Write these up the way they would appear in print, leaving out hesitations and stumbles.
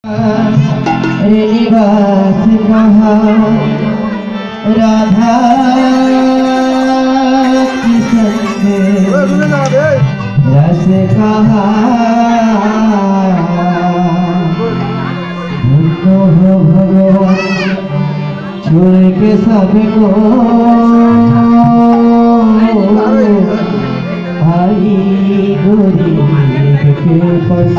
निवास कहाँ राधा की संग रस कहाँ हो भगवान छोड़ के सबको आई गोरी के पास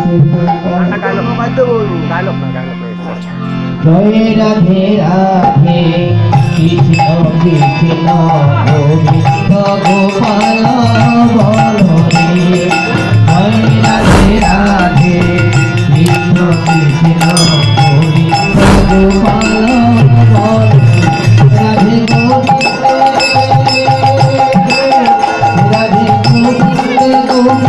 जय राधे राधे कृष्ण कृष्ण गोविंद गोपाल बल रे जय राधे राधे कृष्ण कृष्ण गोविंद गोपाल बल राधे राधे गोविंद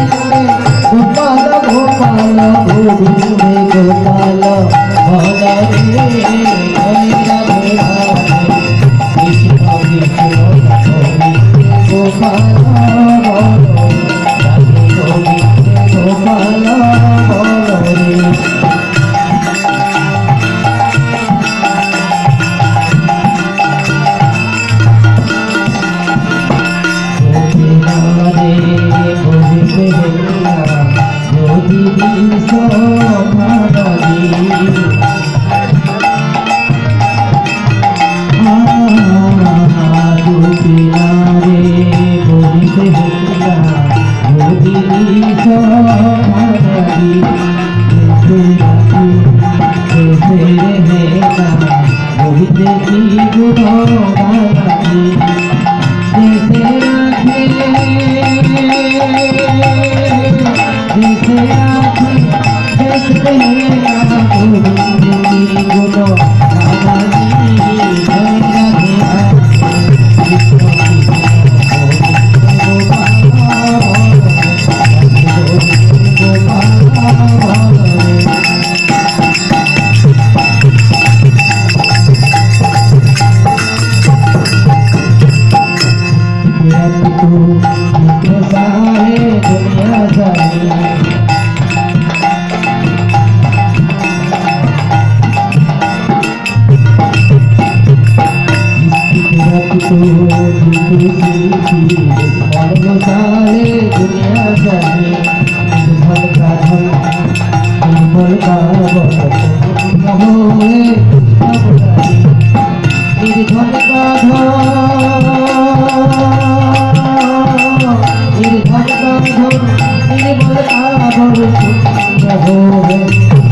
गोपाल गोपाल गोविंद गोपाल बल रे जय राधे राधे कृष्ण कृष्ण गोपाल बल राधे गोविंद गोपाल बल रे निर्धन का धन